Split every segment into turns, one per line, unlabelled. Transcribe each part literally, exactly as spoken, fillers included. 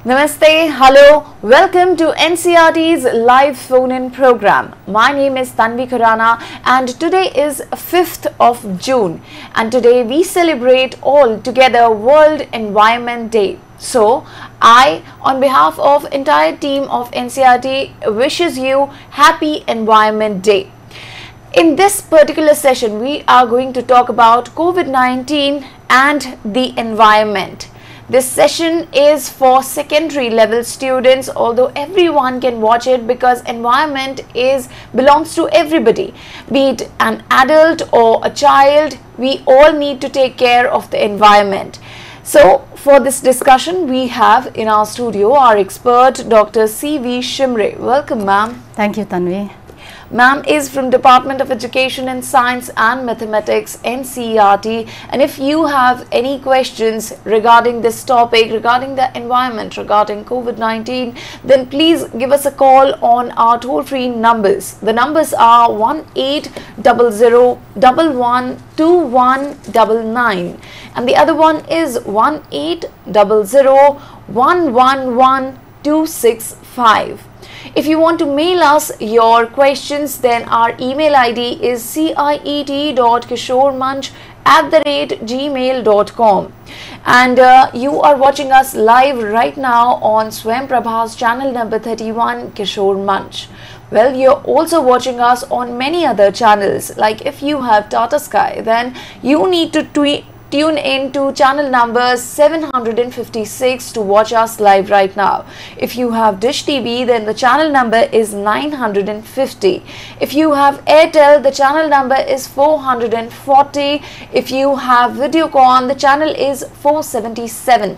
Namaste, hello, welcome to N C E R T's live phone-in program. My name is Tanvi Khurana and today is fifth of June and today we celebrate all together World Environment Day. So, I on behalf of entire team of N C E R T wishes you Happy Environment Day. In this particular session, we are going to talk about COVID nineteen and the environment. This session is for secondary level students, although everyone can watch it because environment is belongs to everybody. Be it an adult or a child, we all need to take care of the environment. So, for this discussion, we have in our studio our expert Doctor C V Shimre. Welcome, ma'am.
Thank you, Tanvi.
Ma'am is from Department of Education and Science and Mathematics, N C E R T, and if you have any questions regarding this topic, regarding the environment, regarding COVID nineteen, then please give us a call on our toll-free numbers. The numbers are one eight zero zero one one two one nine nine and the other one is one eight zero zero one one one two six five. If you want to mail us your questions, then our email I D is ciet dot kishormanch at the rate gmail dot com. And uh, you are watching us live right now on Swayam Prabha's channel number thirty-one, Kishore Manch. Well, you're also watching us on many other channels. Like if you have Tata Sky, then you need to tweet. Tune in to channel number seven hundred fifty-six to watch us live right now. If you have Dish T V, then the channel number is nine hundred fifty. If you have Airtel, the channel number is four hundred forty. If you have Videocon, the channel is four seventy-seven.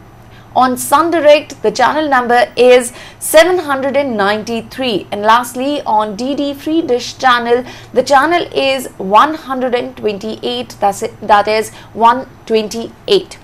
On Sun Direct, the channel number is seven hundred ninety-three, and lastly on D D Free Dish channel, the channel is one hundred twenty-eight. That's it, that is one twenty-eight.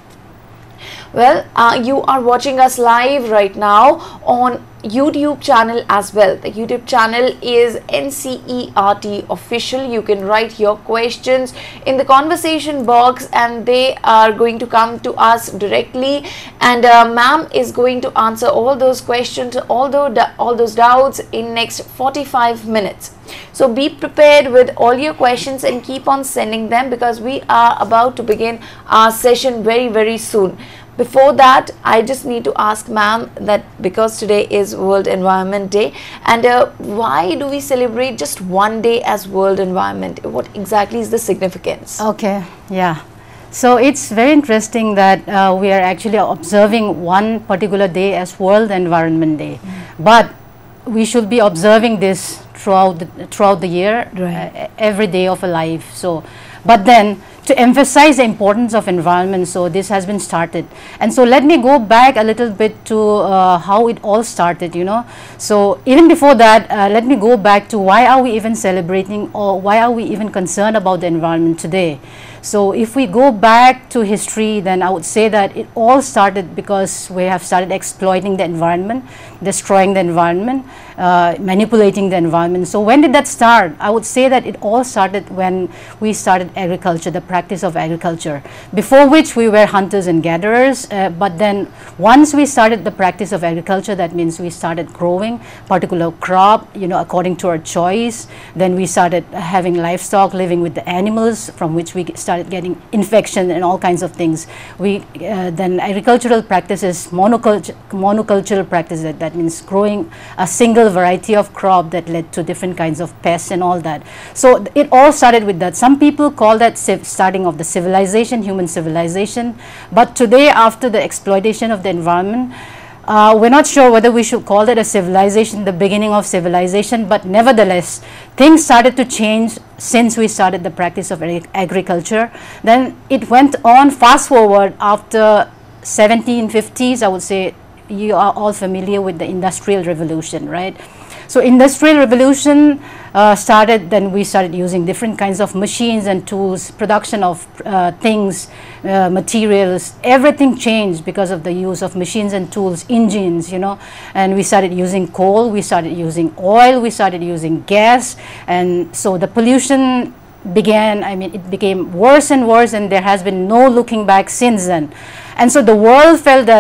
Well, uh, you are watching us live right now on YouTube channel as well. The YouTube channel is N C E R T official. You can write your questions in the conversation box and they are going to come to us directly, and uh, ma'am is going to answer all those questions, all those, all those doubts in next forty-five minutes. So be prepared with all your questions and keep on sending them because we are about to begin our session very very soon. Before that, I just need to ask ma'am that because today is World Environment Day, and uh, why do we celebrate just one day as World Environment? What exactly is the significance?
Okay, yeah. So it's very interesting that uh, we are actually observing one particular day as World Environment Day, mm-hmm. but we should be observing this throughout the, throughout the year, right. uh, every day of a life. So, but then to emphasize the importance of environment, so this has been started. And so let me go back a little bit to uh, how it all started, you know. So even before that, uh, let me go back to why are we even celebrating, or why are we even concerned about the environment today. So if we go back to history, then I would say that it all started because we have started exploiting the environment, destroying the environment, uh, manipulating the environment. So when did that start? I would say that it all started when we started agriculture, the practice of agriculture, before which we were hunters and gatherers. Uh, but then once we started the practice of agriculture, that means we started growing particular crop, you know, according to our choice. Then we started having livestock, living with the animals, from which we started started getting infection and all kinds of things. We uh, then agricultural practices, monoculture, monocultural practices, that, that means growing a single variety of crop that led to different kinds of pests and all that. So it all started with that. Some people call that starting of the civilization, human civilization. But today, after the exploitation of the environment, Uh, we're not sure whether we should call it a civilization, the beginning of civilization, but nevertheless, things started to change since we started the practice of ag agriculture. Then it went on, fast forward after seventeen fifties, I would say you are all familiar with the Industrial Revolution, right? So Industrial Revolution uh, started, then we started using different kinds of machines and tools, production of uh, things, uh, materials, everything changed because of the use of machines and tools, engines, you know, and we started using coal, we started using oil, we started using gas, and so the pollution began, I mean, it became worse and worse, and there has been no looking back since then. And so the world felt that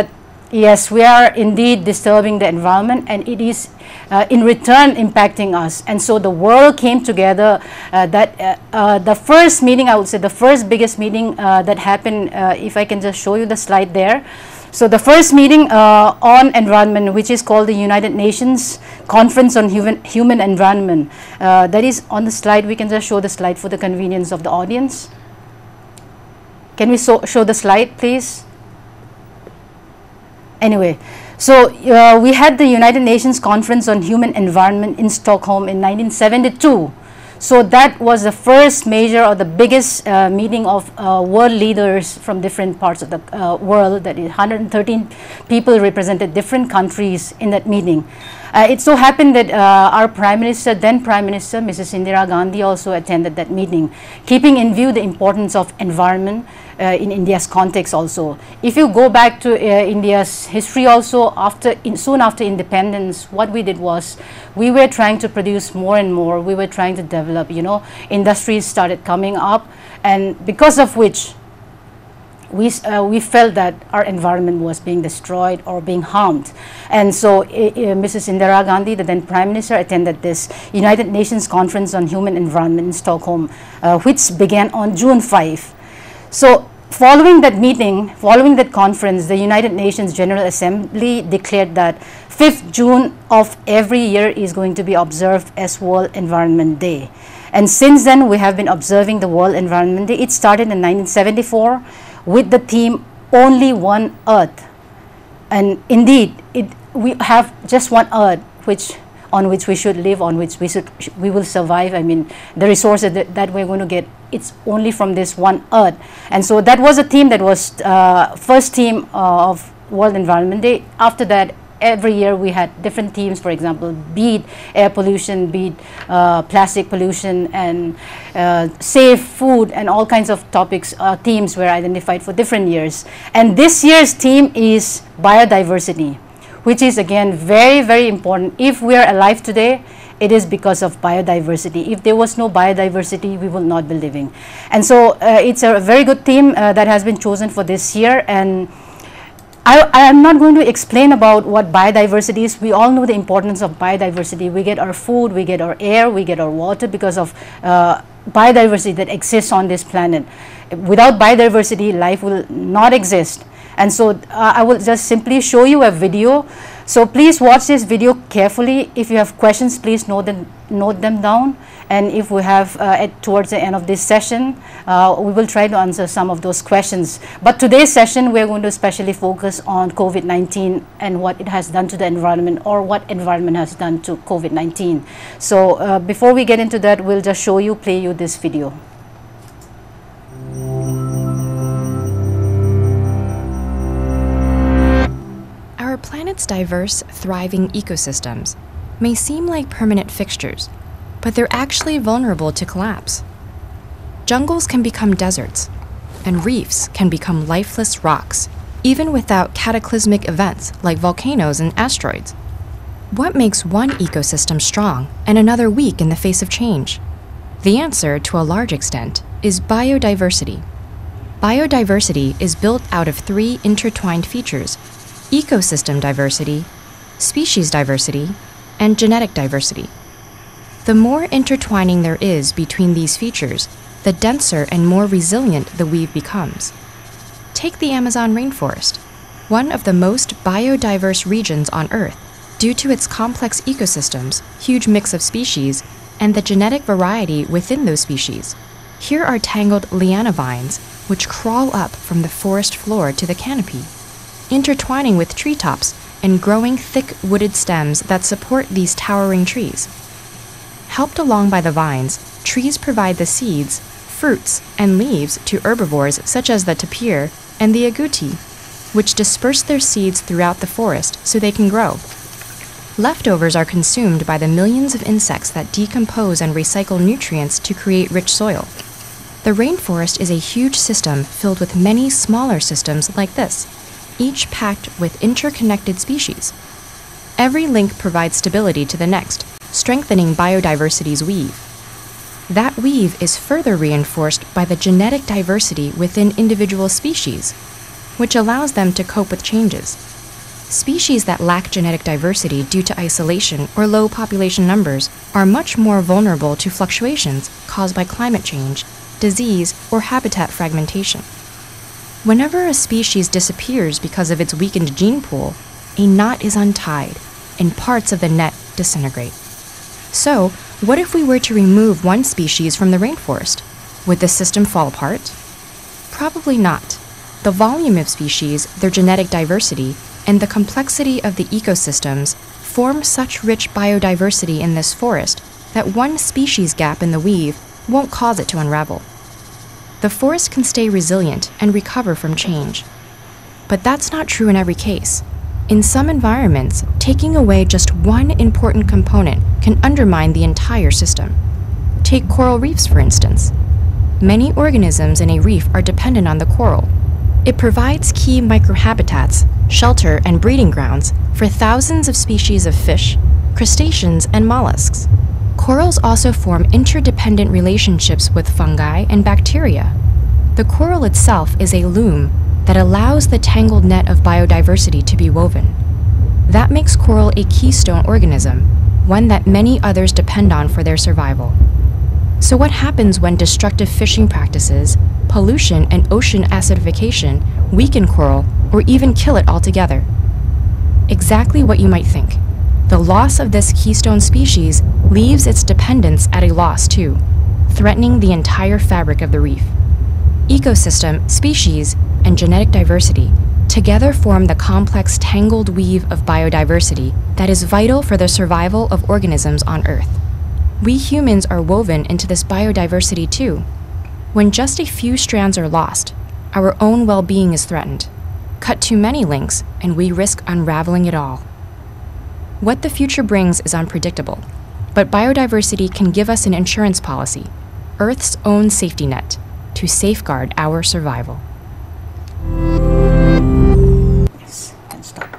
Yes, we are indeed disturbing the environment, and it is uh, in return impacting us. And so the world came together. Uh, that uh, uh, the first meeting, I would say, the first biggest meeting uh, that happened. Uh, if I can just show you the slide there. So the first meeting uh, on environment, which is called the United Nations Conference on Human Human Environment, uh, that is on the slide. We can just show the slide for the convenience of the audience. Can we so show the slide, please? Anyway, so uh, we had the United Nations Conference on Human Environment in Stockholm in nineteen seventy-two. So that was the first major or the biggest uh, meeting of uh, world leaders from different parts of the uh, world. That is one hundred thirteen people represented different countries in that meeting. Uh, it so happened that uh, our Prime Minister, then Prime Minister, Missus Indira Gandhi, also attended that meeting, keeping in view the importance of environment uh, in India's context also. If you go back to uh, India's history also, after in, soon after independence, what we did was we were trying to produce more and more. We were trying to develop, you know, industries started coming up, and because of which we, uh, we felt that our environment was being destroyed or being harmed. And so uh, Missus Indira Gandhi, the then Prime Minister, attended this United Nations Conference on Human Environment in Stockholm, uh, which began on June fifth. So following that meeting, following that conference, the United Nations General Assembly declared that fifth June of every year is going to be observed as World Environment Day. And since then, we have been observing the World Environment Day. It started in nineteen seventy-four with the theme Only One Earth. And indeed, it, we have just one Earth, which on which we should live, on which we should we will survive. I mean, the resources that, that we're going to get, it's only from this one Earth. And so that was a theme that was uh, first theme uh, of World Environment Day. After that, every year we had different themes. For example, be it air pollution, be it uh, plastic pollution, and uh, safe food, and all kinds of topics, uh, themes were identified for different years. And this year's theme is biodiversity, which is again very, very important. If we are alive today, it is because of biodiversity. If there was no biodiversity, we will not be living. And so uh, it's a very good theme uh, that has been chosen for this year. And I, I am not going to explain about what biodiversity is. We all know the importance of biodiversity. We get our food, we get our air, we get our water because of uh, biodiversity that exists on this planet. Without biodiversity, life will not exist. And so uh, I will just simply show you a video. So please watch this video carefully. If you have questions, please note them, note them down. And if we have uh, at, towards the end of this session, uh, we will try to answer some of those questions. But today's session, we're going to especially focus on COVID nineteen and what it has done to the environment, or what environment has done to COVID nineteen. So uh, before we get into that, we'll just show you, play you this video.
Our planet's diverse, thriving ecosystems may seem like permanent fixtures, but they're actually vulnerable to collapse. Jungles can become deserts, and reefs can become lifeless rocks, even without cataclysmic events like volcanoes and asteroids. What makes one ecosystem strong and another weak in the face of change? The answer, to a large extent, is biodiversity. Biodiversity is built out of three intertwined features: ecosystem diversity, species diversity, and genetic diversity. The more intertwining there is between these features, the denser and more resilient the weave becomes. Take the Amazon rainforest, one of the most biodiverse regions on Earth due to its complex ecosystems, huge mix of species, and the genetic variety within those species. Here are tangled liana vines, which crawl up from the forest floor to the canopy, intertwining with treetops and growing thick wooded stems that support these towering trees. Helped along by the vines, trees provide the seeds, fruits, and leaves to herbivores such as the tapir and the agouti, which disperse their seeds throughout the forest so they can grow. Leftovers are consumed by the millions of insects that decompose and recycle nutrients to create rich soil. The rainforest is a huge system filled with many smaller systems like this, each packed with interconnected species. Every link provides stability to the next, strengthening biodiversity's weave. That weave is further reinforced by the genetic diversity within individual species, which allows them to cope with changes. Species that lack genetic diversity due to isolation or low population numbers are much more vulnerable to fluctuations caused by climate change, disease, or habitat fragmentation. Whenever a species disappears because of its weakened gene pool, a knot is untied and parts of the net disintegrate. So, what if we were to remove one species from the rainforest? Would the system fall apart? Probably not. The volume of species, their genetic diversity, and the complexity of the ecosystems form such rich biodiversity in this forest that one species gap in the weave won't cause it to unravel. The forest can stay resilient and recover from change. But that's not true in every case. In some environments, taking away just one important component can undermine the entire system. Take coral reefs, for instance. Many organisms in a reef are dependent on the coral. It provides key microhabitats, shelter, and breeding grounds for thousands of species of fish, crustaceans, and mollusks. Corals also form interdependent relationships with fungi and bacteria. The coral itself is a loom that allows the tangled net of biodiversity to be woven. That makes coral a keystone organism, one that many others depend on for their survival. So what happens when destructive fishing practices, pollution, and ocean acidification weaken coral or even kill it altogether? Exactly what you might think. The loss of this keystone species leaves its dependents at a loss too, threatening the entire fabric of the reef. Ecosystem, species, and genetic diversity together form the complex tangled weave of biodiversity that is vital for the survival of organisms on Earth. We humans are woven into this biodiversity too. When just a few strands are lost, our own well-being is threatened. Cut too many links, and we risk unraveling it all. What the future brings is unpredictable, but biodiversity can give us an insurance policy, Earth's own safety net, to safeguard our survival.
Yes, can stop.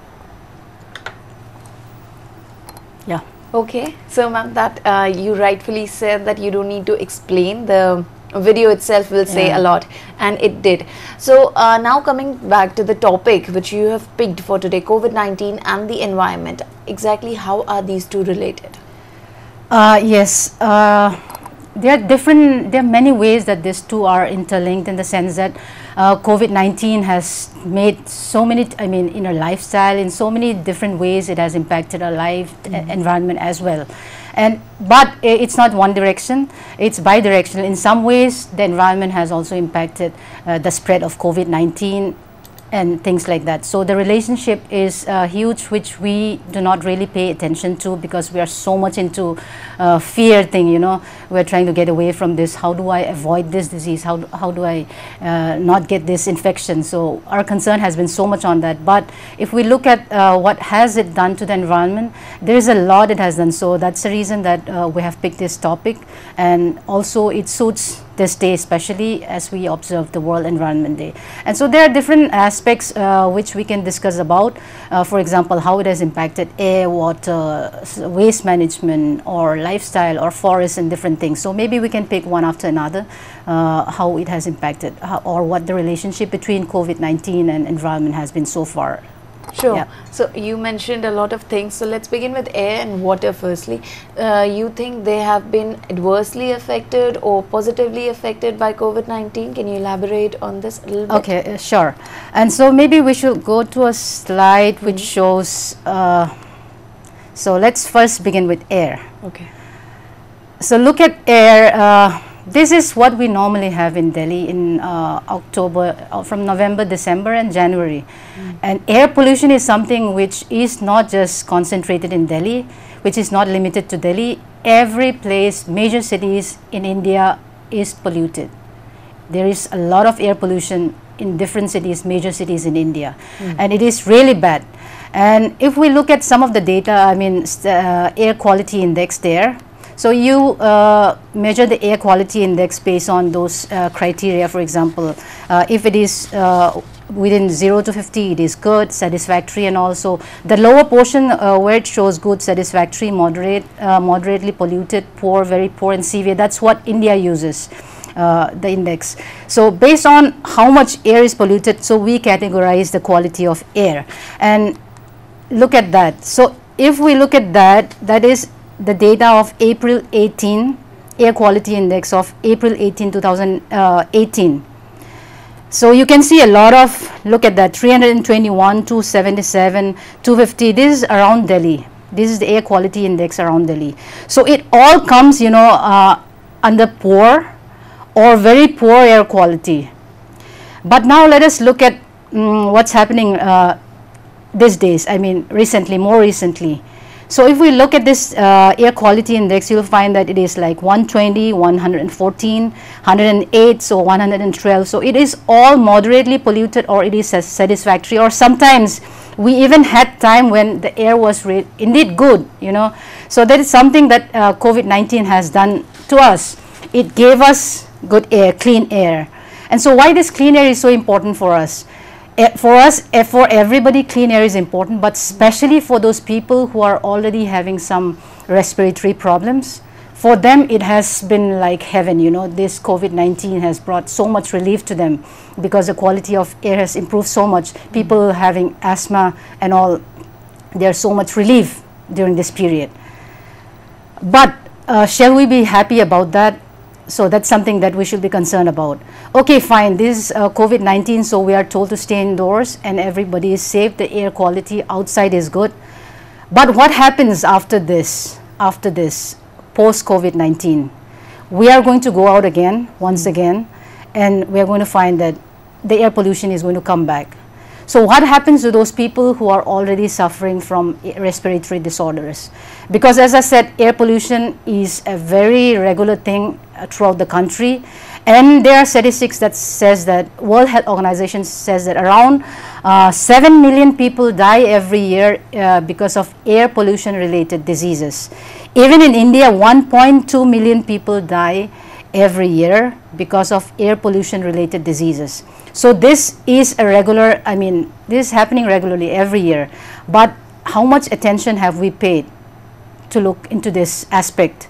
Yeah.
Okay, so ma'am, that uh, you rightfully said that you don't need to explain. The video itself will say
Yeah.
a lot, and it did. So uh, now coming back to the topic which you have picked for today, COVID nineteen and the environment. Exactly how are these two related?
Uh, yes, uh, there are different, there are many ways that these two are interlinked, in the sense that uh, COVID nineteen has made so many, I mean, in our lifestyle, in so many different ways, it has impacted our life, mm-hmm. environment as well. And, but it's not one direction, it's bi-directional. In some ways, the environment has also impacted uh, the spread of COVID nineteen and things like that. So the relationship is uh, huge, which we do not really pay attention to because we are so much into uh, fear thing, you know. We're trying to get away from this. How do I avoid this disease? How do, how do I uh, not get this infection? So our concern has been so much on that. But if we look at uh, what has it done to the environment, there is a lot it has done. So that's the reason that uh, we have picked this topic, and also it suits this day, especially as we observe the World Environment Day. And so there are different aspects uh, which we can discuss about. Uh, for example, how it has impacted air, water, waste management, or lifestyle, or forests, and different things. So maybe we can pick one after another, uh, how it has impacted, how, or what the relationship between COVID nineteen and environment has been so far.
Sure.
Yeah.
So you mentioned a lot of things. So let's begin with air and water firstly. Uh, you think they have been adversely affected or positively affected by COVID nineteen? Can you elaborate on this a little bit?
Okay, uh, sure. And so maybe we should go to a slide which mm-hmm. shows, uh, so let's first begin with air.
Okay.
So look at air. Uh, This is what we normally have in Delhi in uh, October, uh, from November, December, and January. Mm. And air pollution is something which is not just concentrated in Delhi, which is not limited to Delhi. Every place, major cities in India is polluted. There is a lot of air pollution in different cities, major cities in India. Mm. And it is really bad. And if we look at some of the data, I mean, uh, air quality index there. So you uh, measure the air quality index based on those uh, criteria. For example, uh, if it is uh, within zero to fifty, it is good, satisfactory, and also the lower portion uh, where it shows good, satisfactory, moderate, uh, moderately polluted, poor, very poor, and severe. That's what India uses. uh, the index. So based on how much air is polluted, so we categorize the quality of air. And look at that. So if we look at that, that is the data of April eighteen, air quality index of April eighteenth two thousand eighteen. So you can see a lot of, look at that, three hundred twenty-one, two seventy-seven, two fifty, this is around Delhi. This is the air quality index around Delhi. So it all comes, you know, uh, under poor or very poor air quality. But now let us look at um, what's happening uh, these days, I mean recently, more recently. So if we look at this uh, air quality index, you'll find that it is like one twenty, one fourteen, one hundred eight, so one hundred twelve. So it is all moderately polluted, or it is satisfactory, or sometimes we even had time when the air was indeed good, you know. So that is something that uh, COVID nineteen has done to us. It gave us good air, clean air. And so why this clean air is so important for us? For us, for everybody, clean air is important, but especially for those people who are already having some respiratory problems. For them, it has been like heaven, you know. This COVID nineteen has brought so much relief to them because the quality of air has improved so much. People having asthma and all, there's so much relief during this period. But uh, shall we be happy about that? So that's something that we should be concerned about. Okay, fine, this is uh, COVID nineteen, so we are told to stay indoors and everybody is safe, the air quality outside is good. But what happens after this, after this, post COVID nineteen? We are going to go out again, once again, and we are going to find that the air pollution is going to come back. So what happens to those people who are already suffering from respiratory disorders? Because as I said, air pollution is a very regular thing uh, throughout the country, and there are statistics that says that World Health Organization says that around uh, seven million people die every year uh, because of air pollution related diseases. Even in India, one point two million people die every year because of air pollution related diseases. So this is a regular, I mean, this is happening regularly every year. But how much attention have we paid to look into this aspect?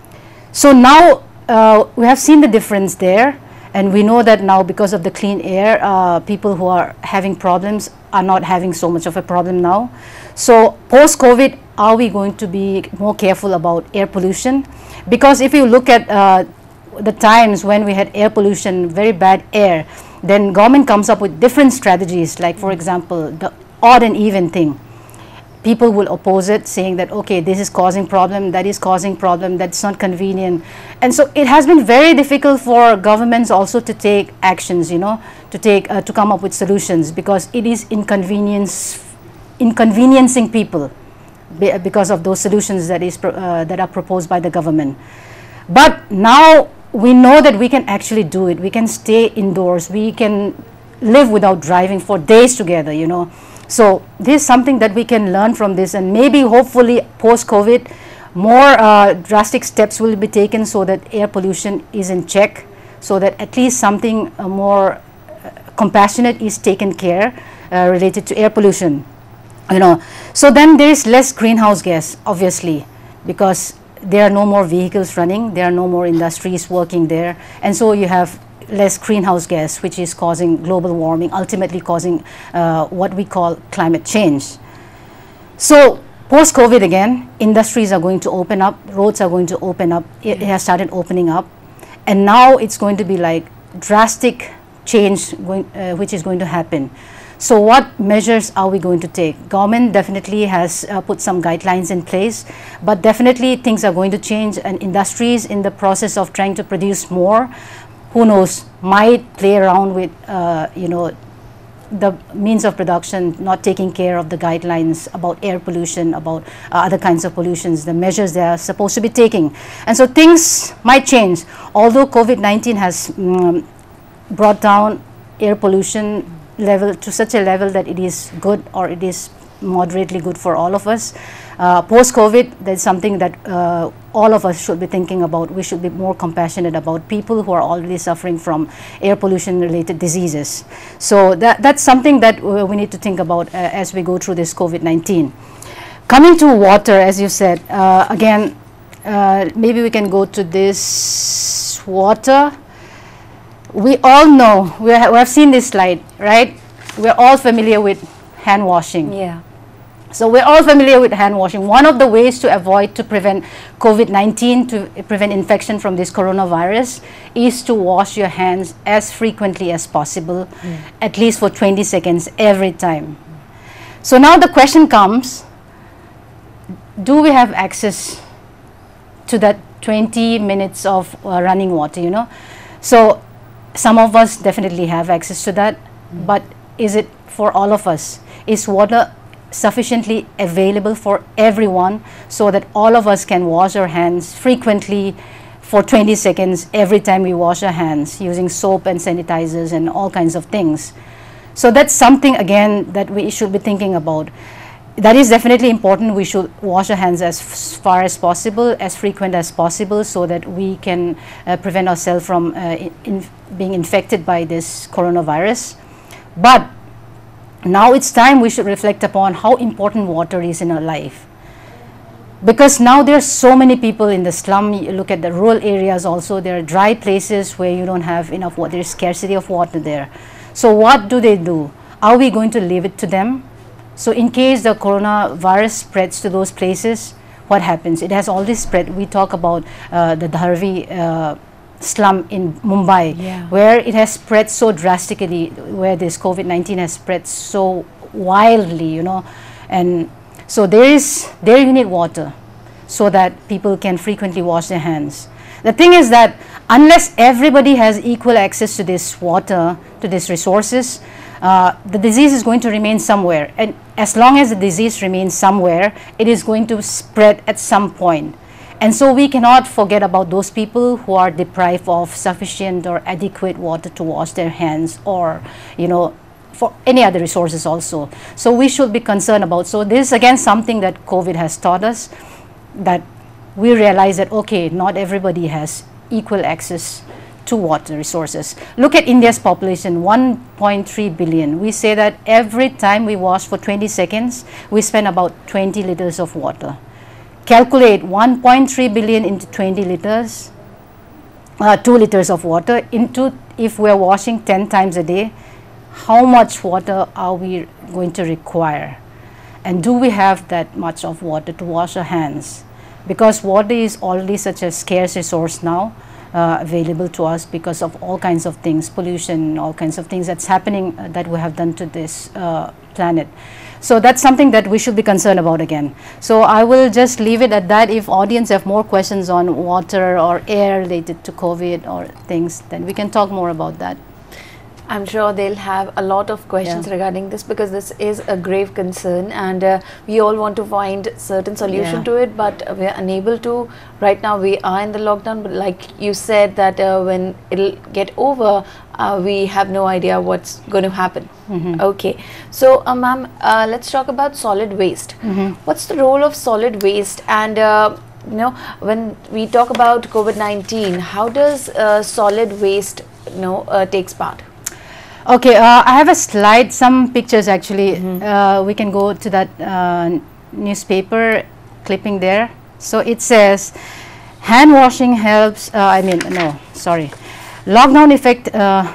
So now uh, we have seen the difference there, and we know that now because of the clean air, uh, people who are having problems are not having so much of a problem now. So post-COVID, are we going to be more careful about air pollution? Because if you look at uh, the times when we had air pollution, very bad air, then government comes up with different strategies, like for example, the odd and even thing. People will oppose it, saying that, okay, this is causing problem, that is causing problem, that's not convenient. And so it has been very difficult for governments also to take actions, you know, to take, uh, to come up with solutions, because it is inconvenience, inconveniencing people because of those solutions that is, uh, that are proposed by the government. But now we know that we can actually do it. We can stay indoors. We can live without driving for days together, you know. So this is something that we can learn from this, and maybe hopefully post-COVID more uh, drastic steps will be taken so that air pollution is in check, so that at least something uh, more uh, compassionate is taken care uh, related to air pollution, you know. So then there is less greenhouse gas, obviously, because there are no more vehicles running, there are no more industries working there, and so you have less greenhouse gas, which is causing global warming, ultimately causing uh, what we call climate change. So post-COVID again, industries are going to open up, roads are going to open up, it, it has started opening up, and now it's going to be like drastic change going, uh, which is going to happen. So what measures are we going to take? Government definitely has uh, put some guidelines in place, but definitely things are going to change, and industries in the process of trying to produce more, who knows, might play around with, uh, you know, the means of production, not taking care of the guidelines about air pollution, about uh, other kinds of pollutions, the measures they are supposed to be taking. And so things might change. Although COVID nineteen has um, brought down air pollution level to such a level that it is good, or it is moderately good for all of us. Uh, Post-COVID, there's something that uh, all of us should be thinking about. We should be more compassionate about people who are already suffering from air pollution related diseases. So that, that's something that uh, we need to think about uh, as we go through this COVID nineteen. Coming to water, as you said, uh, again, uh, maybe we can go to this water. we all know, we have, we have seen this slide, right? We're all familiar with hand washing.
Yeah.
So we're all familiar with hand washing. One of the ways to avoid, to prevent COVID nineteen, to prevent infection from this coronavirus, is to wash your hands as frequently as possible, mm. at least for twenty seconds every time. So now the question comes, do we have access to that twenty minutes of uh, running water, you know? So some of us definitely have access to that, mm. but is it for all of us? Is water sufficiently available for everyone so that all of us can wash our hands frequently for twenty seconds every time we wash our hands using soap and sanitizers and all kinds of things? So that's something, again, that we should be thinking about. That is definitely important. We should wash our hands as far as possible, as frequent as possible, so that we can uh, prevent ourselves from uh, in being infected by this coronavirus. But now it's time we should reflect upon how important water is in our life. Because now there are so many people in the slum. You look at the rural areas also, there are dry places where you don't have enough water, there is scarcity of water there. So what do they do? Are we going to leave it to them? So in case the coronavirus spreads to those places, what happens? It has already spread. We talk about uh, the Dharvi uh, slum in Mumbai, yeah. where it has spread so drastically, where this COVID nineteen has spread so wildly, you know. And so there is, there you need water so that people can frequently wash their hands. The thing is that unless everybody has equal access to this water, to these resources, uh, the disease is going to remain somewhere. And as long as the disease remains somewhere, it is going to spread at some point. And so we cannot forget about those people who are deprived of sufficient or adequate water to wash their hands, or, you know, for any other resources also. So we should be concerned about. So this is again something that COVID has taught us, that we realize that, okay, not everybody has equal access to water resources. Look at India's population, one point three billion. We say that every time we wash for twenty seconds, we spend about twenty liters of water. Calculate one point three billion into twenty liters, uh, two liters of water into, if we're washing ten times a day, how much water are we going to require? And do we have that much of water to wash our hands? Because water is already such a scarce resource now, uh, available to us because of all kinds of things, pollution, all kinds of things that's happening uh, that we have done to this uh, planet. So that's something that we should be concerned about again. So I will just leave it at that. If audience have more questions on water or air related to COVID or things, then we can talk more about that.
I'm sure they'll have a lot of questions yeah. regarding this, because this is a grave concern, and uh, we all want to find certain solution yeah. to it, but uh, we are unable to. Right now we are in the lockdown, but like you said that uh, when it'll get over, uh, we have no idea what's going to happen. Mm-hmm. Okay, so uh, ma'am, uh, let's talk about solid waste. Mm-hmm. What's the role of solid waste? And uh, you know, when we talk about COVID nineteen, how does uh, solid waste, you know, uh, takes part?
Okay, uh, I have a slide, some pictures actually. Mm-hmm. uh, we can go to that uh, newspaper clipping there. So it says, hand washing helps, uh, I mean, no, sorry. Lockdown effect, uh,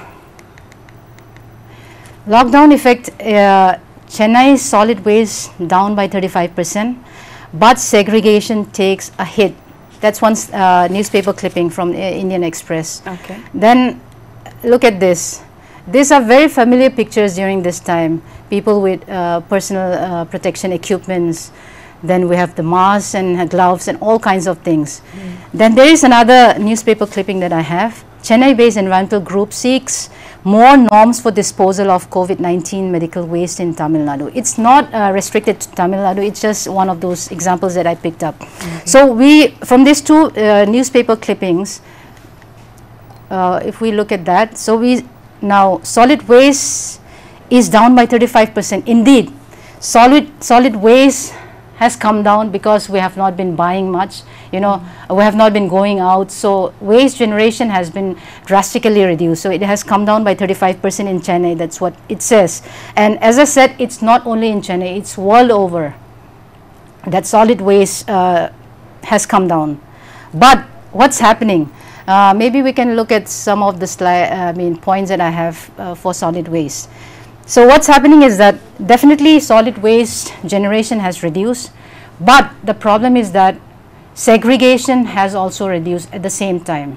lockdown effect, uh, Chennai's solid waste down by thirty-five percent, but segregation takes a hit. That's one uh, newspaper clipping from uh, Indian Express. Okay. Then look at this. These are very familiar pictures during this time. People with uh, personal uh, protection equipments. Then we have the masks and uh, gloves and all kinds of things. Mm. Then there is another newspaper clipping that I have. Chennai-based environmental group seeks more norms for disposal of COVID nineteen medical waste in Tamil Nadu. It's not uh, restricted to Tamil Nadu. It's just one of those examples that I picked up. Mm-hmm. So we, from these two uh, newspaper clippings, uh, if we look at that, so we now solid waste is down by thirty-five percent. Indeed, solid solid waste has come down because we have not been buying much, you know, mm-hmm. we have not been going out, so waste generation has been drastically reduced. So it has come down by thirty-five percent in Chennai. That's what it says. And as I said, it's not only in Chennai, it's world over that solid waste uh, has come down. But what's happening? Uh, maybe we can look at some of the sli- I mean points that I have uh, for solid waste. So what's happening is that definitely solid waste generation has reduced, but the problem is that segregation has also reduced at the same time.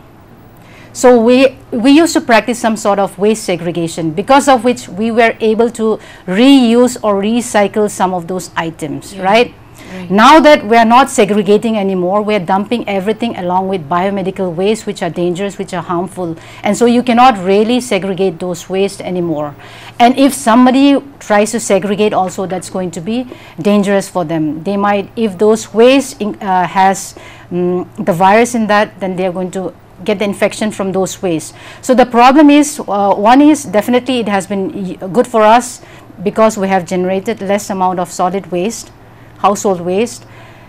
So we, we used to practice some sort of waste segregation, because of which we were able to reuse or recycle some of those items, yeah. right? Right. Now that we are not segregating anymore, we are dumping everything along with biomedical waste, which are dangerous, which are harmful. And so you cannot really segregate those waste anymore. And if somebody tries to segregate also, that's going to be dangerous for them. They might, if those waste in, uh, has um, the virus in that, then they are going to get the infection from those waste. So the problem is, uh, one is definitely it has been good for us because we have generated less amount of solid waste, household waste,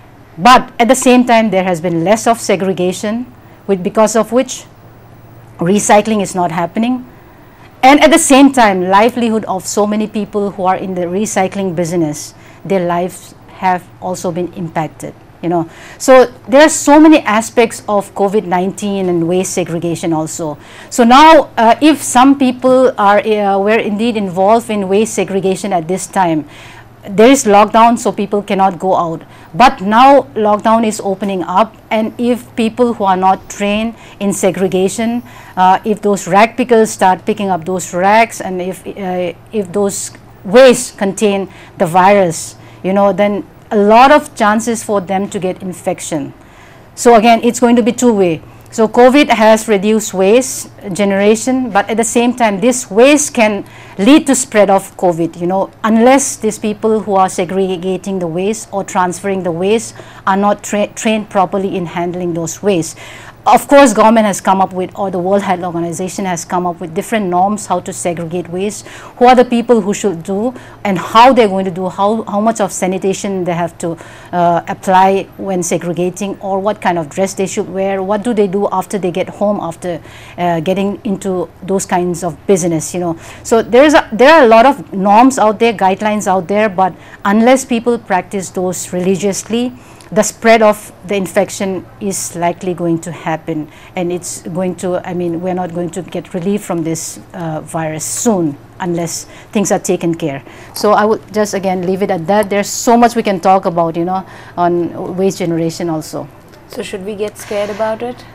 but at the same time there has been less of segregation, with because of which recycling is not happening. And at the same time, livelihood of so many people who are in the recycling business, their lives have also been impacted. You know, so there are so many aspects of COVID nineteen and waste segregation also. So now, uh, if some people are uh, were indeed involved in waste segregation at this time, there is lockdown, so people cannot go out. But now lockdown is opening up, and if people who are not trained in segregation, uh, if those rag pickers start picking up those rags, and if uh, if those waste contain the virus, you know, then a lot of chances for them to get infection. So again, it's going to be two-way. So COVID has reduced waste generation, but at the same time, this waste can lead to spread of COVID, you know, unless these people who are segregating the waste or transferring the waste are not tra trained properly in handling those waste. Of course, government has come up with, or the World Health Organization has come up with different norms how to segregate waste, who are the people who should do, and how they're going to do, how, how much of sanitation they have to uh, apply when segregating, or what kind of dress they should wear, what do they do after they get home, after uh, getting into those kinds of business, you know. So there is a, there are a lot of norms out there, guidelines out there, but unless people practice those religiously, the spread of the infection is likely going to happen, and it's going to, I mean, we're not going to get relief from this uh, virus soon unless things are taken care. So I would just again leave it at that. There's so much we can talk about, you know, on waste generation also.
So should we get scared about it?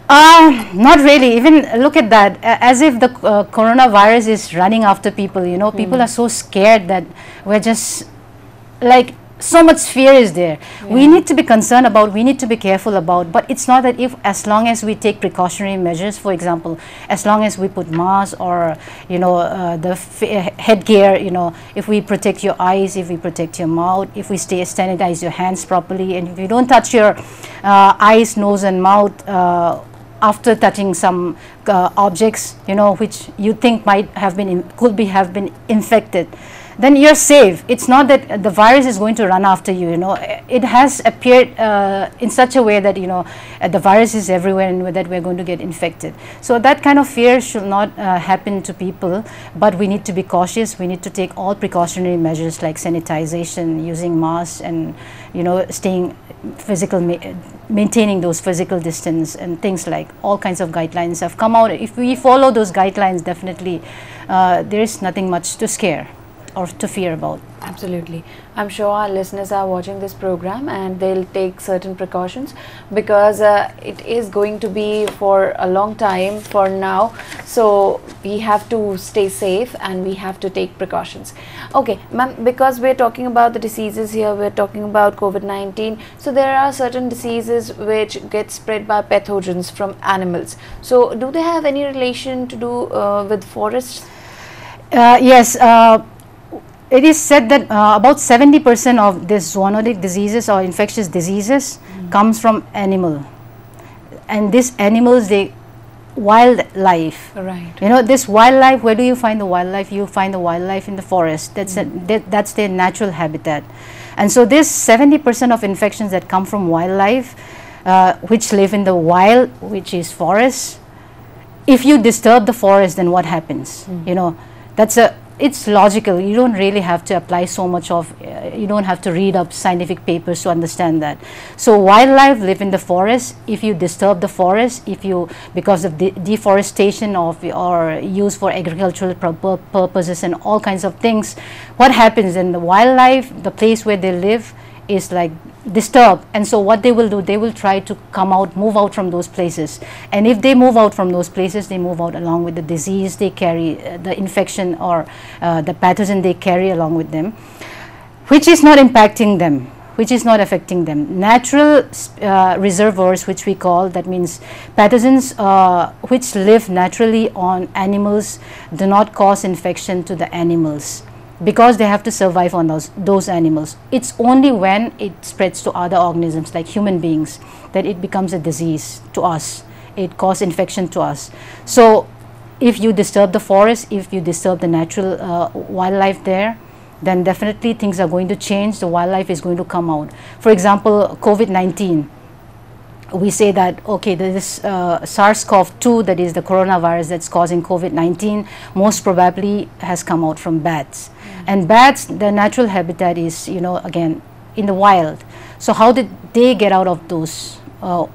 Uh, not really. Even look at that, as if the uh, coronavirus is running after people, you know, mm. people are so scared that we're just like, so much fear is there. Yeah. We need to be concerned about, we need to be careful about, but it's not that if, as long as we take precautionary measures, for example, as long as we put masks or, you know, uh, the headgear, you know, if we protect your eyes, if we protect your mouth, if we stay sanitize your hands properly, and if you don't touch your uh, eyes, nose and mouth uh, after touching some uh, objects, you know, which you think might have been, in, could be, have been infected, then you're safe. It's not that the virus is going to run after you, you know. It has appeared uh, in such a way that, you know, uh, the virus is everywhere and that we're going to get infected. So that kind of fear should not uh, happen to people, but we need to be cautious. We need to take all precautionary measures like sanitization, using masks, and, you know, staying physical, ma maintaining those physical distance, and things like all kinds of guidelines have come out. If we follow those guidelines, definitely uh, there is nothing much to scare or to fear about.
Absolutely. I'm sure our listeners are watching this program and they'll take certain precautions, because uh, it is going to be for a long time for now. So we have to stay safe and we have to take precautions. Okay, ma'am, because we're talking about the diseases here, we're talking about COVID nineteen. So there are certain diseases which get spread by pathogens from animals. So do they have any relation to do uh, with forests?
Uh, yes. Uh, It is said that uh, about seventy percent of these zoonotic diseases or infectious diseases mm. comes from animal, and these animals, they wildlife.
Right.
You know, this wildlife. Where do you find the wildlife? You find the wildlife in the forest. That's mm. a, that, that's their natural habitat, and so this seventy percent of infections that come from wildlife, uh, which live in the wild, which is forest. If you disturb the forest, then what happens? Mm. You know. That's a it's logical. You don't really have to apply so much of, uh, you don't have to read up scientific papers to understand that. So wildlife live in the forest. If you disturb the forest, if you, because of de deforestation of or use for agricultural pur purposes and all kinds of things, what happens in the wildlife, the place where they live is like disturbed, and so what they will do, they will try to come out, move out from those places, and if they move out from those places, they move out along with the disease they carry, uh, the infection or uh, the pathogen they carry along with them, which is not impacting them, which is not affecting them. Natural uh, reservoirs, which we call, that means pathogens uh, which live naturally on animals, do not cause infection to the animals, because they have to survive on those, those animals. It's only when it spreads to other organisms like human beings that it becomes a disease to us. It causes infection to us. So if you disturb the forest, if you disturb the natural uh, wildlife there, then definitely things are going to change. The wildlife is going to come out. For example, COVID nineteen. We say that, okay, this uh, SARS CoV two, that is the coronavirus that's causing COVID nineteen, most probably has come out from bats. Mm-hmm. And bats, their natural habitat is, you know, again, in the wild. So how did they get out of those uh,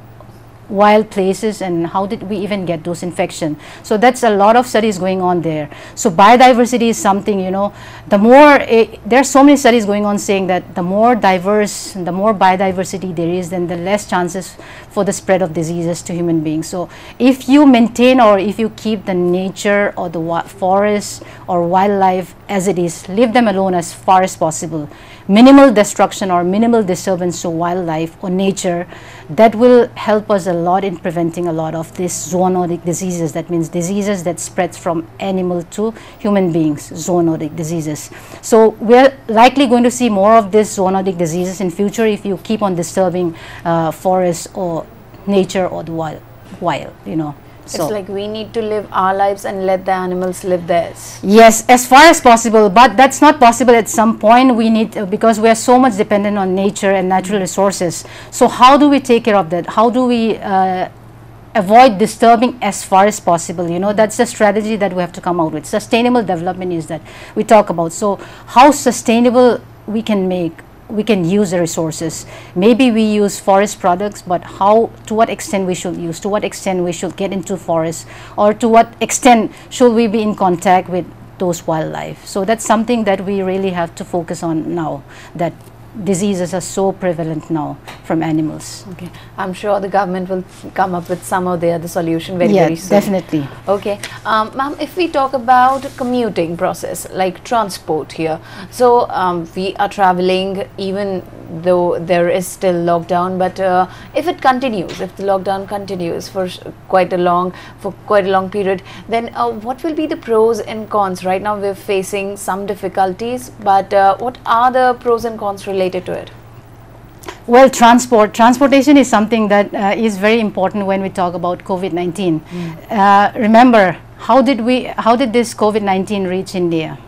wild places, and how did we even get those infections? So that's a lot of studies going on there. So biodiversity is something, you know, the more, eh, there are so many studies going on saying that the more diverse, the more biodiversity there is, then the less chances for the spread of diseases to human beings. So if you maintain, or if you keep the nature or the forest or wildlife as it is, leave them alone as far as possible, minimal destruction or minimal disturbance to wildlife or nature, that will help us a lot in preventing a lot of these zoonotic diseases. That means diseases that spreads from animal to human beings, zoonotic diseases. So we're likely going to see more of these zoonotic diseases in future if you keep on disturbing uh, forests or nature or the wild, wild you know. So
it's like we need to live our lives and let the animals live theirs.
Yes, as far as possible, but that's not possible at some point. We need, uh, because we are so much dependent on nature and natural resources. So how do we take care of that? How do we uh, avoid disturbing as far as possible? You know, that's the strategy that we have to come out with. Sustainable development is that we talk about. So how sustainable we can make, we can use the resources. Maybe we use forest products, but how, to what extent we should use, to what extent we should get into forests, or to what extent should we be in contact with those wildlife. So that's something that we really have to focus on now, that diseases are so prevalent now from animals.
Okay, I'm sure the government will come up with some or the other solution very,
yeah,
very soon.
Definitely.
Okay, um, ma'am, if we talk about commuting process, like transport here, so um, we are traveling even though there is still lockdown, but uh, if it continues, if the lockdown continues for quite a long, for quite a long period, then uh, what will be the pros and cons? Right now we're facing some difficulties, but uh, what are the pros and cons related to it?
Well, transport, transportation is something that uh, is very important when we talk about COVID nineteen. Mm. Uh, remember, how did we, how did this COVID nineteen reach India?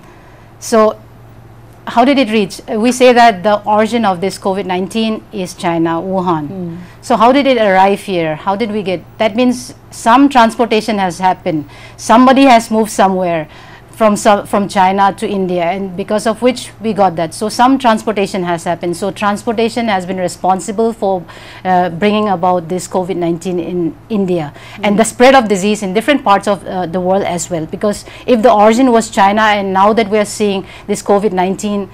So, how did it reach? Uh, we say that the origin of this COVID nineteen is China, Wuhan. Mm. So how did it arrive here? How did we get? That means some transportation has happened. Somebody has moved somewhere from so, from China to India, and because of which we got that. So some transportation has happened. So transportation has been responsible for uh, bringing about this COVID nineteen in India, mm-hmm. and the spread of disease in different parts of uh, the world as well. Because if the origin was China, and now that we are seeing this COVID nineteen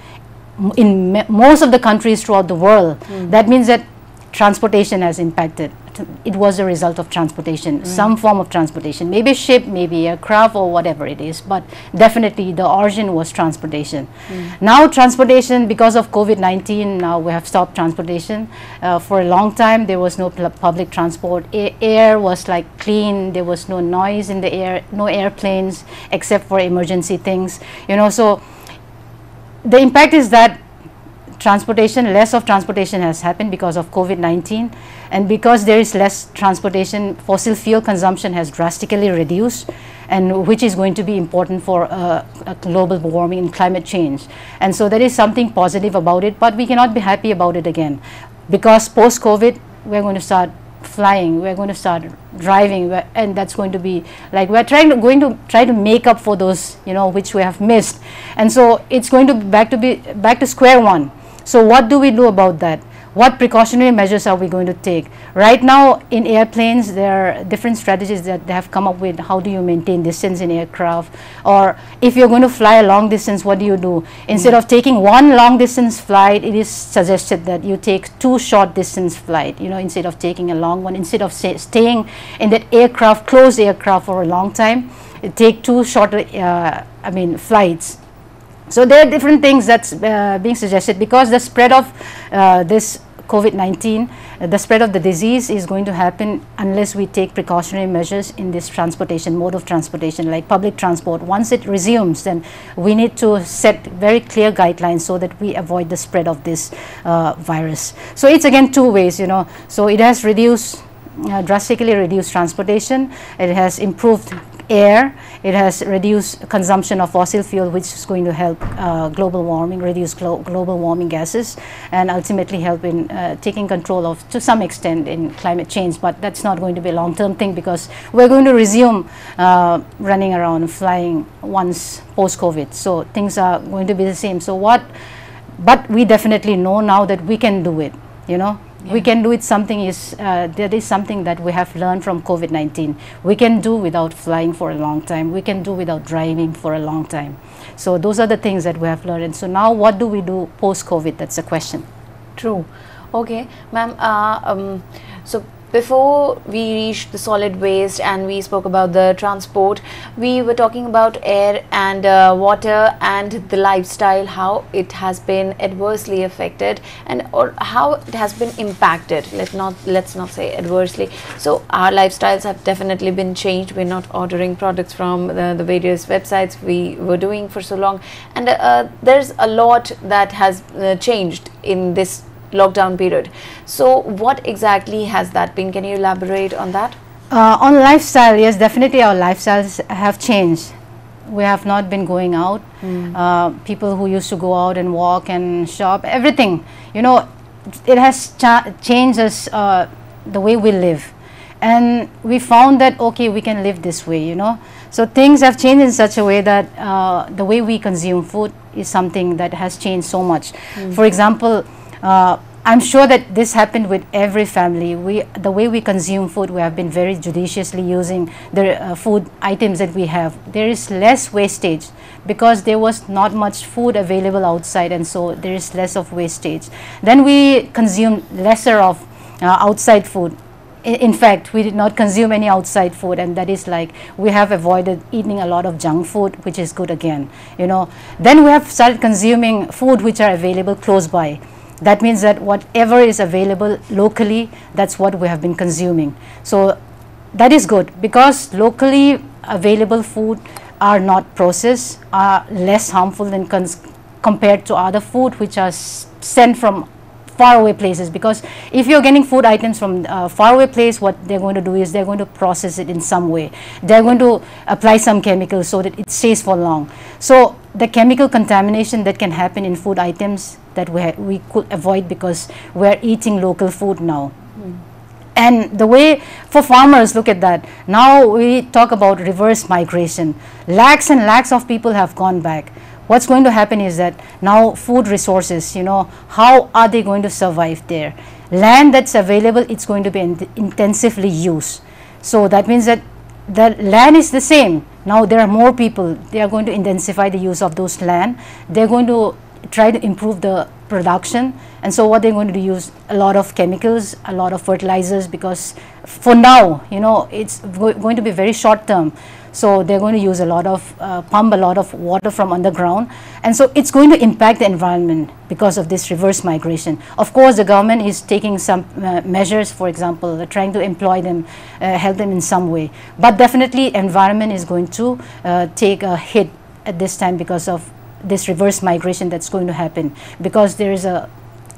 in most of the countries throughout the world, mm-hmm. that means that transportation has impacted. It was a result of transportation, mm. some form of transportation, maybe ship, maybe aircraft, or whatever it is, but definitely the origin was transportation. Mm. Now transportation, because of COVID nineteen, now we have stopped transportation. Uh, for a long time there was no public transport. A air was like clean, there was no noise in the air, no airplanes except for emergency things, you know. So the impact is that transportation, less of transportation has happened because of COVID nineteen, and because there is less transportation, fossil fuel consumption has drastically reduced, and which is going to be important for uh, a global warming and climate change. And so there is something positive about it, but we cannot be happy about it again, because post-COVID we're going to start flying, we're going to start driving, and that's going to be like we're trying to going to try to make up for those, you know, which we have missed. And so it's going to be back to be back to square one. So what do we do about that? What precautionary measures are we going to take? Right now in airplanes, there are different strategies that they have come up with. How do you maintain distance in aircraft? Or if you're going to fly a long distance, what do you do? Instead mm. of taking one long distance flight, it is suggested that you take two short distance flight, you know, instead of taking a long one. Instead of say, staying in that aircraft, closed aircraft for a long time, take two shorter, uh, I mean, flights. So there are different things that's uh, being suggested, because the spread of uh, this COVID nineteen, uh, the spread of the disease is going to happen unless we take precautionary measures in this transportation, mode of transportation, like public transport. Once it resumes, then we need to set very clear guidelines so that we avoid the spread of this uh, virus. So it's again two ways, you know. So it has reduced, uh, drastically reduced transportation. It has improved air, it has reduced consumption of fossil fuel, which is going to help uh, global warming, reduce glo global warming gases, and ultimately help in uh, taking control of, to some extent, in climate change. But that's not going to be a long-term thing, because we're going to resume uh, running around, flying once post-COVID. So things are going to be the same. So what, but we definitely know now that we can do it, you know. Yeah. We can do it. Something is, uh, there is something that we have learned from COVID nineteen. We can do without flying for a long time. We can do without driving for a long time. So those are the things that we have learned. And so now what do we do post-COVID? That's the question.
True. Okay, ma'am. Uh, um, so before we reached the solid waste and we spoke about the transport, we were talking about air and uh, water and the lifestyle, how it has been adversely affected and or how it has been impacted. Let not let's not say adversely. So our lifestyles have definitely been changed. We're not ordering products from the, the various websites we were doing for so long, and uh, there's a lot that has uh, changed in this lockdown period. So what exactly has that been? Can you elaborate on that?
Uh, on lifestyle, yes, definitely our lifestyles have changed. We have not been going out. Mm. Uh, people who used to go out and walk and shop, everything, you know, it has cha changed us, uh, the way we live. And we found that, okay, we can live this way, you know. So things have changed in such a way that uh, the way we consume food is something that has changed so much. Mm. For example, Uh, I'm sure that this happened with every family. We, the way we consume food, we have been very judiciously using the uh, food items that we have. There is less wastage because there was not much food available outside, and so there is less of wastage. Then we consume lesser of uh, outside food. I, in fact, we did not consume any outside food, and that is like we have avoided eating a lot of junk food, which is good again, you know. Then we have started consuming food which are available close by. That means that whatever is available locally, that's what we have been consuming. So that is good, because locally available food are not processed, are less harmful than cons compared to other food which are s sent from faraway places. Because if you're getting food items from uh, faraway place, what they're going to do is they're going to process it in some way. They're going to apply some chemicals so that it stays for long. So the chemical contamination that can happen in food items, that we, we could avoid because we're eating local food now. Mm. And the way for farmers, look at that. Now we talk about reverse migration. Lakhs and lakhs of people have gone back. What's going to happen is that now food resources, you know, how are they going to survive there? Land that's available, it's going to be in intensively used. So that means that the land is the same. Now there are more people. They are going to intensify the use of those land. They're going to try to improve the production, and so what they're going to do, use a lot of chemicals, a lot of fertilizers, because for now, you know, it's go going to be very short term. So they're going to use a lot of uh, pump a lot of water from underground, and so it's going to impact the environment because of this reverse migration. Of course, the government is taking some uh, measures, for example, uh, trying to employ them, uh, help them in some way, but definitely environment is going to uh, take a hit at this time because of this reverse migration that's going to happen, because there is a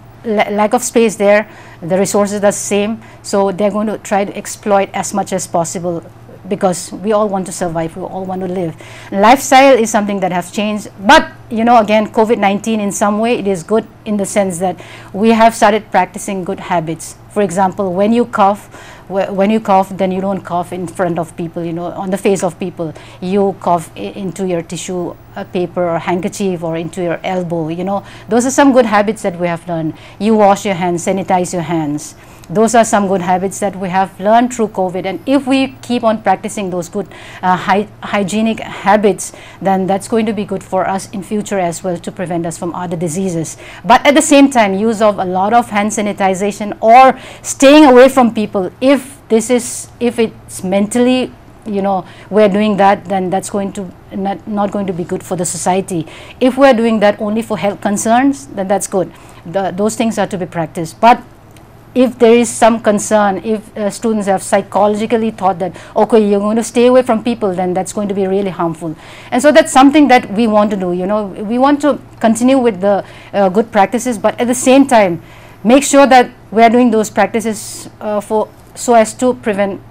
lack of space there, the resources are the same, so they're going to try to exploit as much as possible, because we all want to survive, we all want to live. Lifestyle is something that has changed, but you know, again, COVID nineteen in some way, it is good in the sense that we have started practicing good habits. For example, when you cough, wh when you cough, then you don't cough in front of people, you know, on the face of people. You cough I into your tissue uh, paper or handkerchief or into your elbow, you know. Those are some good habits that we have learned. You wash your hands, sanitize your hands. Those are some good habits that we have learned through COVID, and if we keep on practicing those good uh, hy hygienic habits, then that's going to be good for us in future as well, to prevent us from other diseases. But at the same time, use of a lot of hand sanitization or staying away from people, if this is, if it's mentally, you know, we're doing that, then that's going to not, not going to be good for the society. If we're doing that only for health concerns, then that's good. The, those things are to be practiced. But if there is some concern, if uh, students have psychologically thought that, okay, you're going to stay away from people, then that's going to be really harmful. And so that's something that we want to do, you know. We want to continue with the uh, good practices, but at the same time, make sure that we are doing those practices uh, for so as to prevent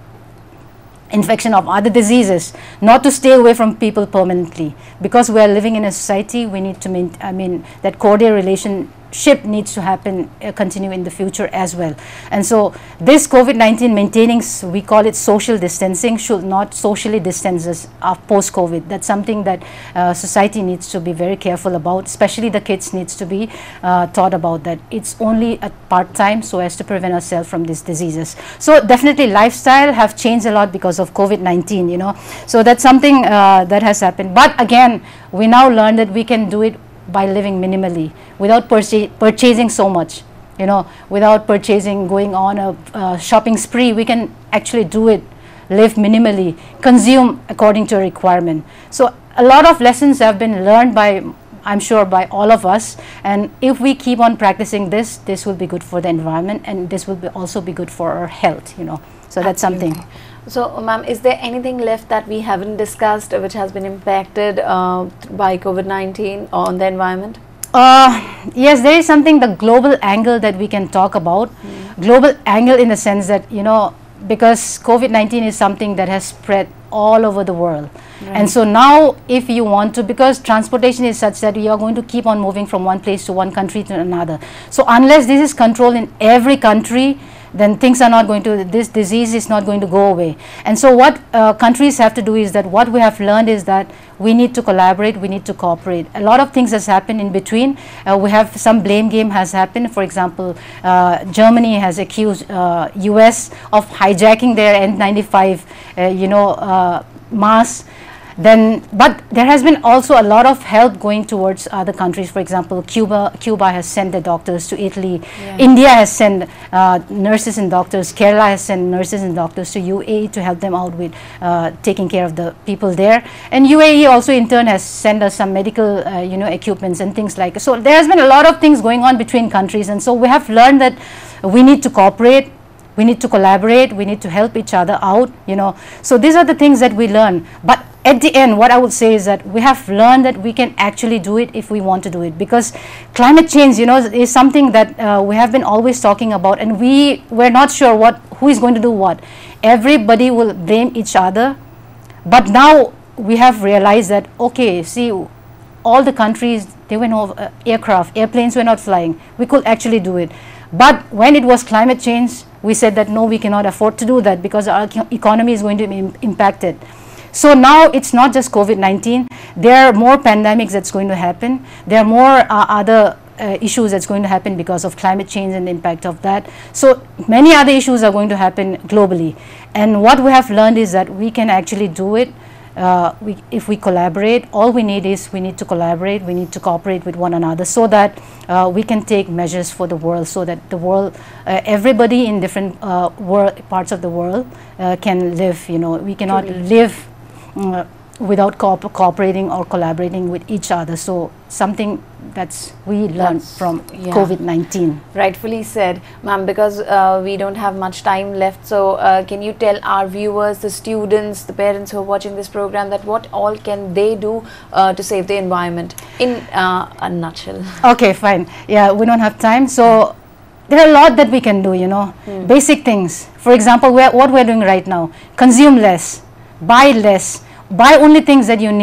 infection of other diseases, not to stay away from people permanently. Because we are living in a society, we need to maintain, I mean, that cordial relationship needs to happen, uh, continue in the future as well. And so this COVID nineteen maintaining, we call it social distancing, should not socially distance us uh, post-COVID. That's something that uh, society needs to be very careful about, especially the kids needs to be uh, taught about that. It's only at part-time so as to prevent ourselves from these diseases. So definitely lifestyle have changed a lot because of COVID nineteen, you know. So that's something uh, that has happened. But again, we now learn that we can do it by living minimally, without purcha purchasing so much, you know, without purchasing, going on a uh, shopping spree. We can actually do it, live minimally, consume according to a requirement. So a lot of lessons have been learned by, I'm sure, by all of us, and if we keep on practicing this, this will be good for the environment, and this will be also be good for our health, you know. So that's
Absolutely.
something.
So, ma'am, is there anything left that we haven't discussed uh, which has been impacted uh, by COVID nineteen on the environment?
Uh, yes, there is something, the global angle that we can talk about. Mm. Global angle in the sense that, you know, because COVID nineteen is something that has spread all over the world. Right. And so now if you want to, because transportation is such that you are going to keep on moving from one place to one country to another. So unless this is controlled in every country, then things are not going to, this disease is not going to go away. And so what uh, countries have to do is that what we have learned is that we need to collaborate, we need to cooperate. A lot of things has happened in between. Uh, we have some blame game has happened. For example, uh, Germany has accused uh, U S of hijacking their N ninety-five, uh, you know, uh, mask. Then, but there has been also a lot of help going towards other countries. For example, Cuba, Cuba has sent the doctors to Italy. Yeah. India has sent uh, nurses and doctors. Kerala has sent nurses and doctors to U A E to help them out with uh, taking care of the people there. And U A E also in turn has sent us some medical, uh, you know, equipments and things like. So there has been a lot of things going on between countries, and so we have learned that we need to cooperate. We need to collaborate, we need to help each other out, you know. So these are the things that we learn. But at the end, what I would say is that we have learned that we can actually do it if we want to do it. Because climate change, you know, is something that uh, we have been always talking about, and we, we're not sure what, who is going to do what. Everybody will blame each other. But now we have realized that, okay, see, all the countries, they were no uh, aircraft, airplanes were not flying. We could actually do it. But when it was climate change, we said that no, we cannot afford to do that because our economy is going to be im impacted. So now it's not just COVID nineteen. There are more pandemics that's going to happen. There are more uh, other uh, issues that's going to happen because of climate change and the impact of that. So many other issues are going to happen globally. And what we have learned is that we can actually do it. Uh, we, if we collaborate, all we need is we need to collaborate, we need to cooperate with one another so that uh, we can take measures for the world, so that the world, uh, everybody in different uh, world, parts of the world uh, can live, you know. We cannot Truly. live uh, without co cooperating or collaborating with each other. So something that's we learned that's, from yeah. COVID nineteen.
Rightfully said, ma'am, because uh, we don't have much time left. So uh, can you tell our viewers, the students, the parents who are watching this program, that what all can they do uh, to save the environment in uh, a nutshell?
Okay, fine. Yeah, we don't have time. So there are a lot that we can do, you know, mm. basic things. For example, we're, what we're doing right now, consume less, buy less, buy only things that you need.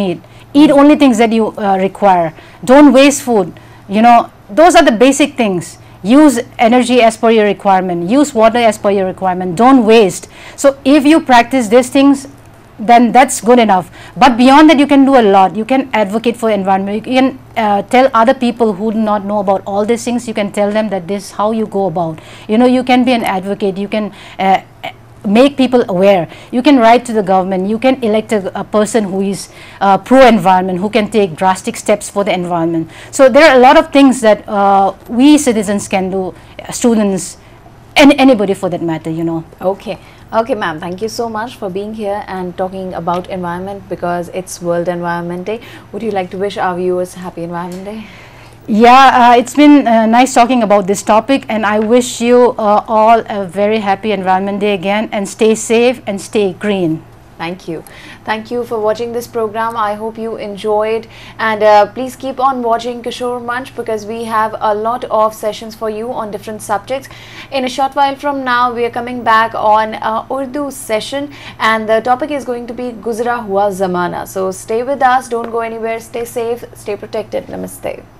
Eat only things that you uh, require. Don't waste food. You know, those are the basic things. Use energy as per your requirement. Use water as per your requirement. Don't waste. So if you practice these things, then that's good enough. But beyond that, you can do a lot. You can advocate for environment. You can uh, tell other people who do not know about all these things, you can tell them that this is how you go about. You know, you can be an advocate. You can uh, make people aware. You can write to the government. You can elect a, a person who is uh, pro-environment, who can take drastic steps for the environment. So there are a lot of things that uh, we citizens can do, uh, students, and anybody for that matter, you know.
Okay. Okay, ma'am, thank you so much for being here and talking about environment, because it's World Environment Day. Would you like to wish our viewers Happy Environment Day?
Yeah, uh, it's been uh, nice talking about this topic, and I wish you uh, all a very happy Environment Day again, and stay safe and stay green.
Thank you. Thank you for watching this program. I hope you enjoyed, and uh, please keep on watching Kishore Manch, because we have a lot of sessions for you on different subjects. In a short while from now, we are coming back on uh, Urdu session, and the topic is going to be Guzra Hua Zamana. So stay with us, don't go anywhere, stay safe, stay protected. Namaste.